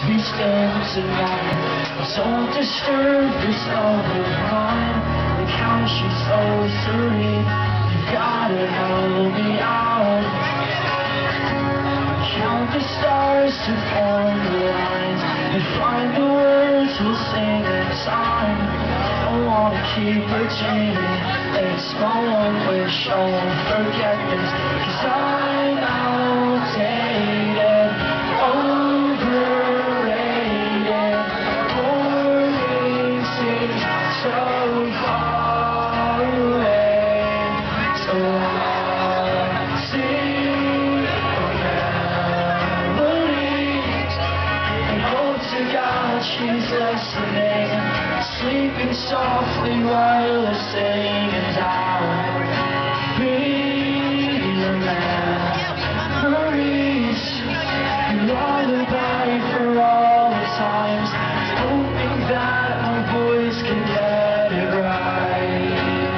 be still tonight. Don't disturb this love of mine. The count she's 03. You gotta help me out. Count the stars to form the lines and find the words we'll sing in time. I wanna keep her dreaming. It's my one wish, I won't forget this, 'cause I'm outdated, overrated. Morning seems so far away, so I sing memories and hope to God she's listening, sleeping softly while I sing, and I'll read the memories, a lullaby for all the times, hoping that my voice can get it right.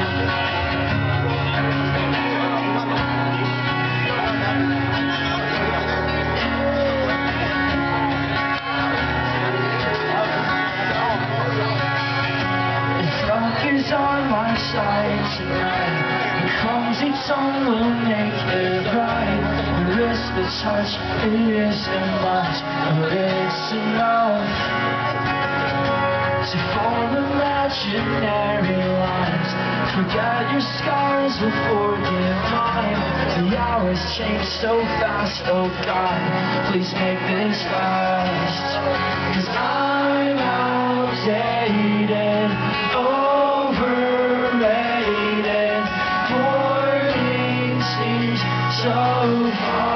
Is on my side tonight. The clumsy tongue will make it right. The wrist, the touch, it isn't much, but it's enough to form imaginary lines. Forget your scars, will forgive mine. The hours change so fast, oh God, please make this last. 'Cause I'm outdated, overrated. Morning seems so far